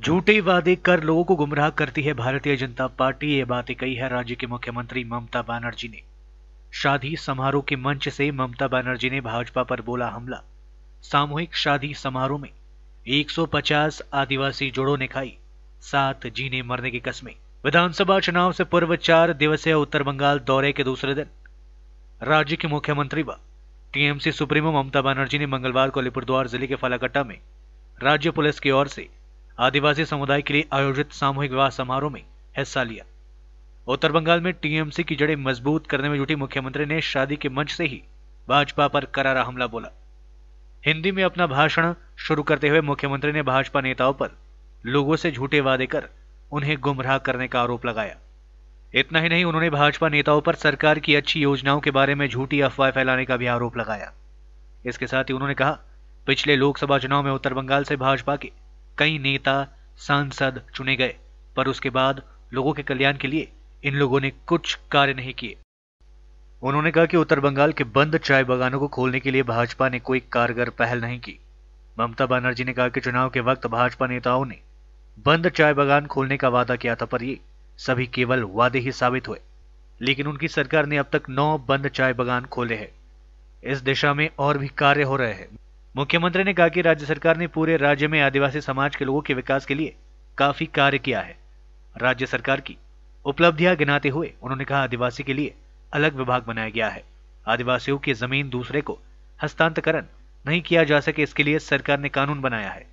झूठे वादे कर लोगों को गुमराह करती है भारतीय जनता पार्टी। ये बातें कही है राज्य के मुख्यमंत्री ममता बनर्जी ने। शादी समारोह के मंच से ममता बनर्जी ने भाजपा पर बोला हमला। सामूहिक शादी समारोह में 150 आदिवासी जोड़ों ने खाई 7 जीने मरने की कस्में। विधानसभा चुनाव से पूर्व 4 दिवसीय उत्तर बंगाल दौरे के दूसरे दिन राज्य के मुख्यमंत्री व टीएमसी सुप्रीमो ममता बनर्जी ने मंगलवार को अलीपुरद्वार जिले के फालाकट्टा में राज्य पुलिस की ओर से आदिवासी समुदाय के लिए आयोजित सामूहिक विवाह समारोह में हिस्सा लिया। उत्तर बंगाल में टीएमसी की जड़ें मजबूत करने में जुटी मुख्यमंत्री ने शादी के मंच से ही भाजपा पर करारा हमला बोला। हिंदी में अपना भाषण शुरू करते हुए मुख्यमंत्री ने भाजपा नेताओं पर लोगों से झूठे वादे कर उन्हें गुमराह करने का आरोप लगाया। इतना ही नहीं, उन्होंने भाजपा नेताओं पर सरकार की अच्छी योजनाओं के बारे में झूठी अफवाह फैलाने का भी आरोप लगाया। इसके साथ ही उन्होंने कहा, पिछले लोकसभा चुनाव में उत्तर बंगाल से भाजपा के कई नेता सांसद चुने गए, पर उसके बाद लोगों के कल्याण के लिए इन लोगों ने कुछ कार्य नहीं किए। उन्होंने कहा कि उत्तर बंगाल के बंद चाय बागानों को खोलने के लिए भाजपा ने कोई कारगर पहल नहीं की। ममता बनर्जी ने कहा कि चुनाव के वक्त भाजपा नेताओं ने बंद चाय बागान खोलने का वादा किया था, पर ये सभी केवल वादे ही साबित हुए। लेकिन उनकी सरकार ने अब तक 9 बंद चाय बागान खोले हैं। इस दिशा में और भी कार्य हो रहे हैं। मुख्यमंत्री ने कहा कि राज्य सरकार ने पूरे राज्य में आदिवासी समाज के लोगों के विकास के लिए काफी कार्य किया है। राज्य सरकार की उपलब्धियां गिनाते हुए उन्होंने कहा, आदिवासी के लिए अलग विभाग बनाया गया है। आदिवासियों की जमीन दूसरे को हस्तांतरण नहीं किया जा सके, इसके लिए सरकार ने कानून बनाया है।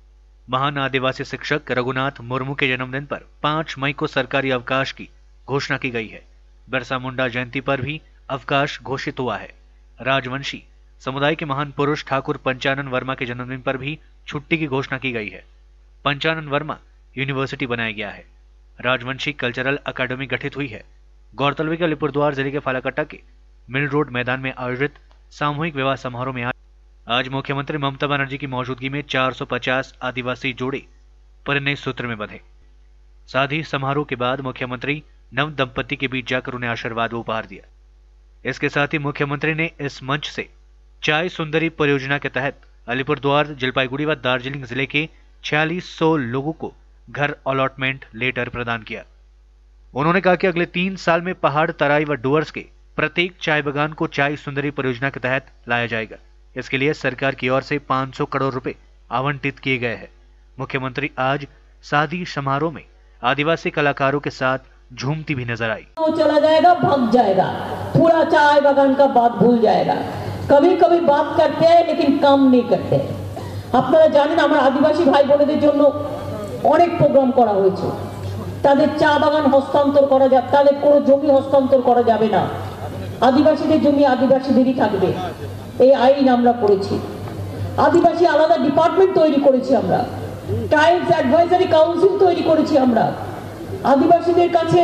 महान आदिवासी शिक्षक रघुनाथ मुर्मू के जन्मदिन पर 5 मई को सरकारी अवकाश की घोषणा की गई है। बिरसा मुंडा जयंती पर भी अवकाश घोषित हुआ है। राजवंशी समुदाय के महान पुरुष ठाकुर पंचानन वर्मा के जन्मदिन पर भी छुट्टी की घोषणा की गई है। पंचानन वर्मा यूनिवर्सिटी बनाया गया है। राजवंशी कल्चरल अकादमी गठित हुई है। गौरतलब है कि अलीपुरद्वार जिले के फालाकट्टा के मिल रोड मैदान में आयोजित सामूहिक विवाह समारोह में आज मुख्यमंत्री ममता बनर्जी की मौजूदगी में 450 आदिवासी जोड़े परिणय सूत्र में बंधे। शादी समारोह के बाद मुख्यमंत्री नव दंपति के बीच जाकर उन्हें आशीर्वाद उपहार दिया। इसके साथ ही मुख्यमंत्री ने इस मंच से चाय सुंदरी परियोजना के तहत अलीपुरद्वार, जलपाईगुड़ी व दार्जिलिंग जिले के 4600 लोगों को घर अलॉटमेंट लेटर प्रदान किया। उन्होंने कहा कि अगले 3 साल में पहाड़, तराई व डुअर्स के प्रत्येक चाय बागान को चाय सुंदरी परियोजना के तहत लाया जाएगा। इसके लिए सरकार की ओर से 500 करोड़ रुपए आवंटित किए गए हैं। मुख्यमंत्री आज शादी समारोह में आदिवासी कलाकारों के साथ झूमती भी नजर आई। वो चला जाएगा, भाग जाएगा, पूरा चाय बागान का बात भूल जाएगा। कभी कभी बात करते हैं लेकिन काम नहीं करते। আপনারা জানেন আমার আদিবাসী ভাই বোনদের জন্য অনেক প্রোগ্রাম করা হয়েছে। তাদের চা বাগান হস্তান্তর করা যাবে, তাদের কোনো জমি হস্তান্তর করা যাবে না। আদিবাসীদের জমি আদিবাসীদেরই থাকবে, এই আইন আমরা করেছি। আদিবাসী আলাদা ডিপার্টমেন্ট তৈরি করেছি আমরা। ট্রাইবস অ্যাডভাইজারি কাউন্সিল তৈরি করেছি আমরা। আদিবাসীদের কাছে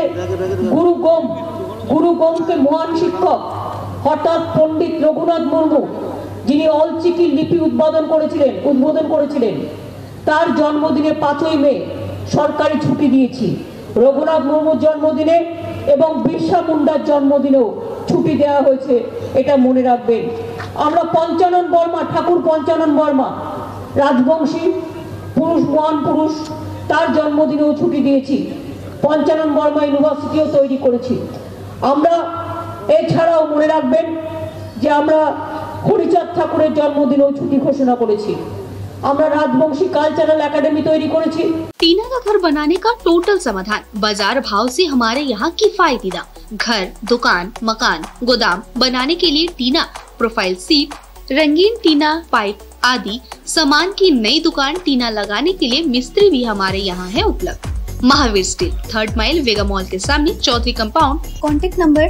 গুরু গোমকে মহান শিক্ষক হঠাৎ পণ্ডিত রঘুনাথ মুর্মু, যিনি অলচিকি লিপি উদ্বোধন করেছিলেন, তার জন্মদিনে 5ই মে সরকারি ছুটি দিয়েছি। রঘুনাথ মুর্মুর জন্মদিনে এবং বিরসা মুন্ডার জন্মদিনেও ছুটি দেওয়া হয়েছে, এটা মনে রাখবেন। আমরা পঞ্চানন বর্মা, ঠাকুর পঞ্চানন বর্মা রাজবংশী পুরুষ, মহান পুরুষ, তার জন্মদিনেও ছুটি দিয়েছি। পঞ্চানন বর্মা ইউনিভার্সিটিও তৈরি করেছি আমরা। এছাড়াও মনে রাখবেন যে আমরা হরিচাঁদ ঠাকুরের জন্মদিনেও ছুটি ঘোষণা করেছি। আমরা রাজবংশী কালচারাল एकेडमी तैयारी करेছি। टीना का घर बनाने का टोटल समाधान बाजार भाव से हमारे यहाँ किफायती दाम। घर, दुकान, मकान, गोदाम बनाने के लिए टीना, प्रोफाइल सीट, रंगीन टीना, पाइप आदि सामान की नई दुकान टीना लगाने के लिए मिस्त्री भी हमारे यहाँ है उपलब्ध। Mahavir steel, 3rd mile, Vega mall के सामने, चौधरी कंपाउंड। Contact number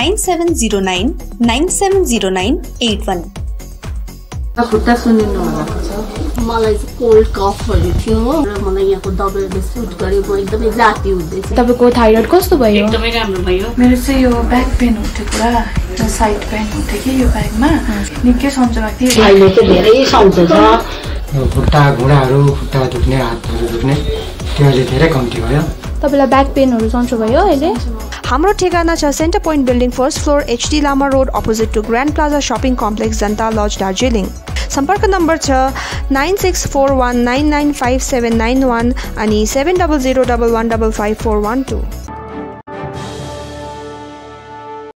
9709970981। खुट्टा सुनिनु भएको छ। मलाई चाहिँ कोल्ड कफहरू थियो र मलाई यहाँको दबाईले सुट गर्यो। म एकदमै जाती हुँदैछ। तपाईको थाइरोइड कस्तो भयो? एकदमै राम्रो भयो। मेरो चाहिँ यो ब्याक पेन उठ्यो, पुरा साइड पेन उठ्यो कि यो ब्याकमा निकै सन्चो भएको थियो। अहिले चाहिँ धेरै सन्चो छ। खुट्टा घुँडाहरू, खुट्टा दुख्ने, हातहरू दुख्ने त्यो अहिले धेरै कम्ती भयो। तपाईलाई ब्याक पेनहरू सन्चो भयो अहिले? हाम्रो ठेगाना छ centre point building, 1st floor, HD Lama road, opposite to grand plaza shopping complex, Janata lodge, Darjeeling. सम्पर्क नम्बर छ 9641995791 अनि 7001155412।